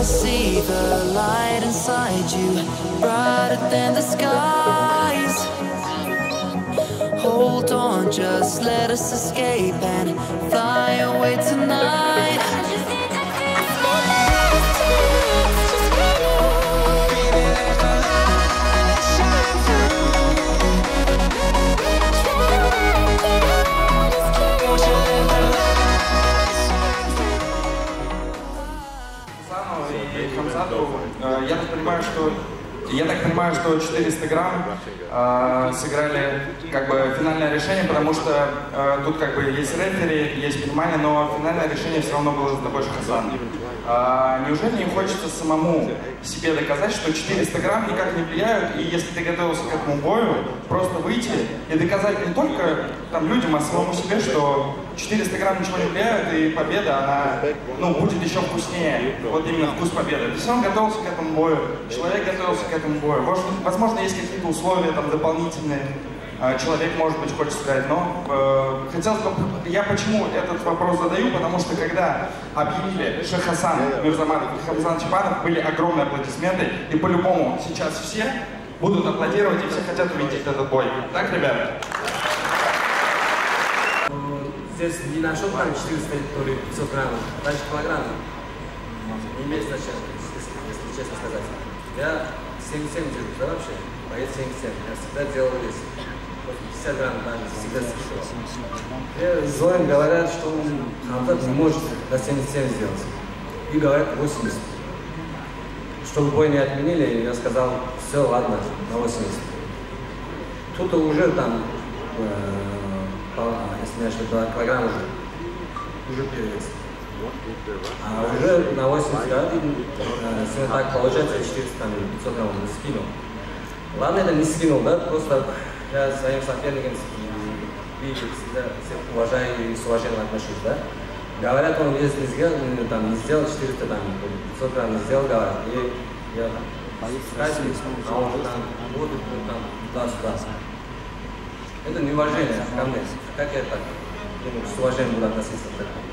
see the light inside you, brighter than the skies. Hold on, just let us escape and fly away tonight. Я так понимаю, что 400 грамм сыграли как бы финальное решение, потому что тут как бы есть рефери, есть понимание, но финальное решение все равно было за тобой, Шахасан. Неужели не хочется самому себе доказать, что 400 грамм никак не влияют, и если ты готовился к этому бою, просто выйти и доказать не только там людям, а самому себе, что 400 грамм ничего не влияет, и победа, она, будет еще вкуснее. Вот именно вкус победы. Ты сам готовился к этому бою, человек готовился к этому бою. Возможно, есть какие-то условия там дополнительные, человек, может быть, хочет сказать, но хотелось бы, я почему этот вопрос задаю, потому что когда объявили Шахасан Мирзаматов и Хамзан Чапанов, были огромные аплодисменты, и по-любому сейчас все будут аплодировать, и все хотят увидеть этот бой. Так, ребята? Здесь не нашел там 400 или 500 граммов, даже килограммов. Не имеет значения, если честно сказать. Я 77 делаю, да вообще? Боец 77. Я всегда делал вес. 50 грамм даже, всегда слышал. Звонят, говорят, что Хамзат не может до 77 сделать. И говорят 80. Чтобы бой не отменили, я сказал, все, ладно, на 80. Тут уже там, если не ошибаюсь, 2 килограмма уже перевес. А уже на 80 градусов, сегодня так получается, 400 там, 500 граммов не скинул. Ладно, это не скинул, да, просто я своим соперникам всех уважаю и с уважением отношусь, да. Говорят, он вес не сделал, там, не сделал 400, там, 500 грамм не сделал, говорят, и я там, а он уже там, вот, там, туда-сюда. Это неуважение ко мне. Как я так с уважением буду относиться к этому?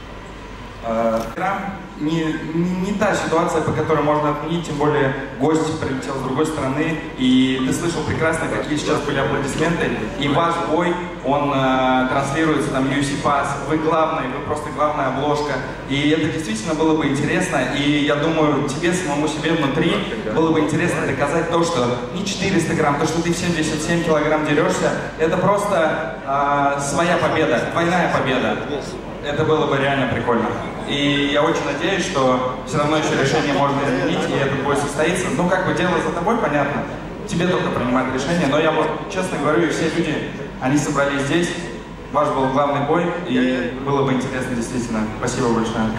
Не та ситуация, по которой можно отменить, тем более гость прилетел с другой стороны, и ты слышал прекрасно, какие сейчас были аплодисменты, и ваш бой, он транслируется там UFC Pass, вы главный, вы просто главная обложка, и это действительно было бы интересно, и я думаю, тебе самому себе внутри было бы интересно доказать то, что не 400 грамм, то, что ты в 77 килограмм дерешься, это просто своя победа, двойная победа. Это было бы реально прикольно. И я очень надеюсь, что все равно еще решение можно изменить, и этот бой состоится. Ну, как бы дело за тобой, понятно. Тебе только принимать решение. Но я, честно говорю, и все люди, они собрались здесь. Ваш был главный бой, и было бы интересно, действительно. Спасибо большое.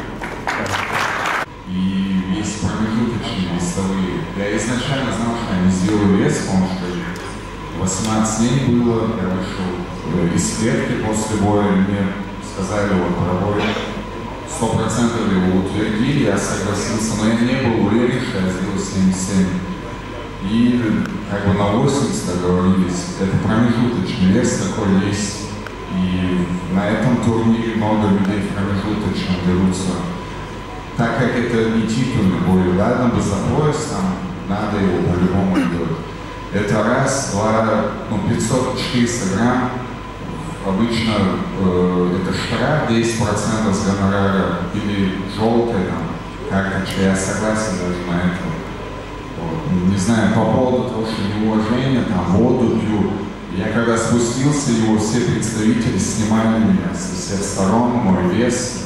И есть промежуточные весовые. Я изначально знал, что они сделали вес, потому что 18 дней было, я вышел из клетки после боя, мне сказали, вот, пробой 100% его утвердили, я согласился, но я не был уверен, что я сделал 77. И как бы на 80 договорились. Это промежуточный вес такой есть. И на этом турнире много людей в промежуточном берутся. Так как это не титульный бой, ладно бы за пояс, там, надо его по-любому делать. Это раз, два, 500-400 грамм. Обычно это штраф 10% с гонорара или желтый там, как-то, я согласен даже на это. Вот. Не знаю, по поводу того, что неуважение, там воду пью. Я когда спустился, его все представители снимали меня со всех сторон, мой вес.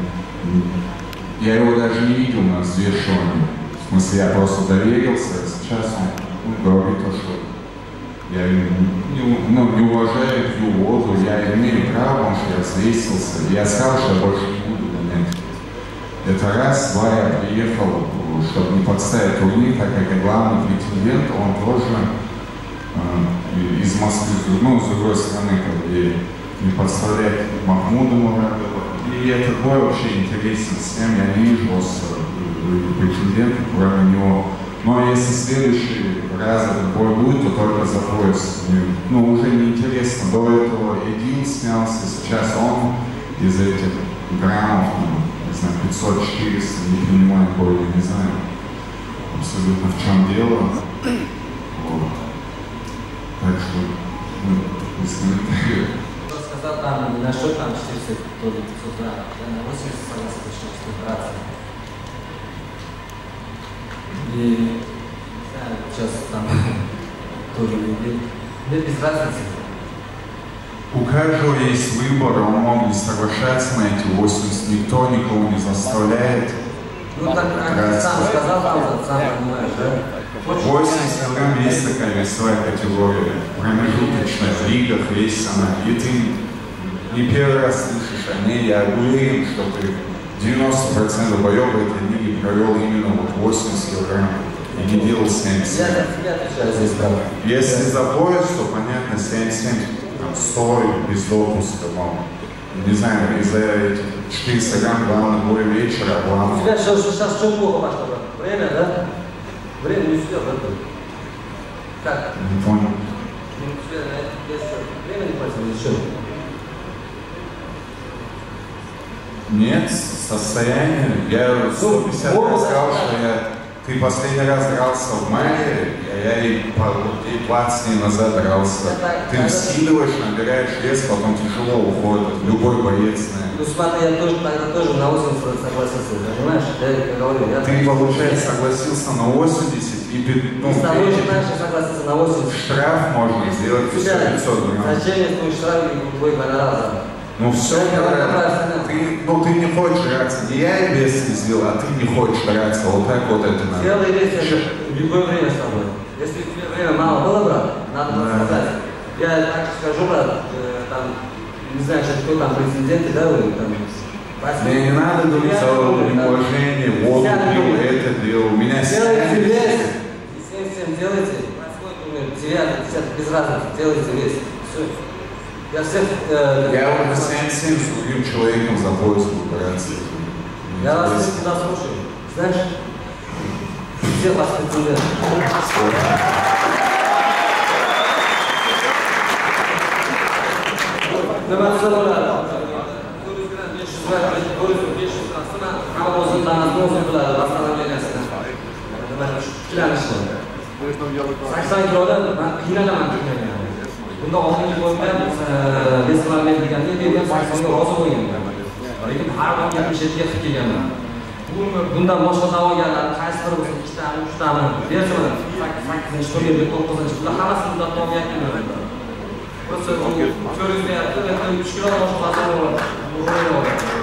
Я его даже не видел на взвешивании. В смысле, я просто доверился, сейчас он говорит то, что я не уважаю, пью воду, я имею право, потому что я взвесился. Я сказал, что я больше не буду гонять. Это раз, два, я приехал, чтобы не подставить турнир, так как я главный претендент, он тоже из Москвы, с другой стороны, как бы не подставлять Махмуда Мурадова. И этот бой вообще интересен с тем, я не вижу претендента, кроме него. Но если следующий раз этот бой будет, то только за пояс. Уже неинтересно. До этого Эдин снялся, сейчас он из этих граммов не знаю, 500-400, не понимаю, более не знаю абсолютно в чем дело. Вот. Так что, если сказал там, не нашел там 400 то ли 500 грамм, я на 80 согласен, точно, что браться. И сейчас там тоже нет без разницы. у каждого есть выбор, он мог не соглашаться на эти 80, никто никого не заставляет. Ну так, как сам сказал, сам понимаешь, да? 80 килограмм есть такая весовая категория. В промежуточных лигах есть она. И ты не первый раз слышишь о ней. Я уверен, что ты 90% боев в этой лиге провел именно вот 80 килограмм. И не делал 77. Я отвечаю за исправу. Если за пояс, то понятно, 77, там, 100 без допуска, не знаю, из-за этих 400 грамм главное бой вечера, а главное... У тебя сейчас что плохо пошло? Время, да? Время не успел, да? Как? Не понял. Время не хватило еще? Нет, состояние. Я 150 раз сказал, что ты последний раз дрался в мае, а я и 20 дней назад дрался. Ты усиливаешь, набираешь вес, потом тяжело уходит. Любой боец, наверное. Ну смотри, я тогда тоже на 80 согласился, понимаешь? Я говорю, ты, получается, согласился на 80 и... Ну, с тобой же дальше согласился на 80. Штраф можно сделать еще 500 грамм. Зачем мне твой штраф и твой гонорар? Ну все, ты не хочешь драться, не я вес не сделал, а ты не хочешь драться, вот так вот это надо. Делай вес в любое время с тобой. Если тебе время мало было, брат, надо было сказать. Я так скажу, брат, там, не знаю, кто там, президенты, да, вы там... Мне не надо думать за неуважение, вот делал, это делал, у меня... Делайте вес, всем делайте, 8, 9, 10, без разницы, делайте вес. Все. Я всех... Я уже 77 с другим человеком за пояс операции. Я вас всегда слушаю. Знаешь, все вас претендент. Bunda oxirgi bo'lgan restoranlar deganda men 80 ga rozi bo'lganman. Lekin har bir 77 ga qilib kelganman. Bundan boshqa da'vogarlar qaysi biri bo'lsa 2 tami, 3 tami bersin. 8-chi, 9-chi bular hammasi bundan to'g'ri yakunlanadi. Просто ko'rinmayapti, lekin 3 kilo boshqa vazn bo'ladi.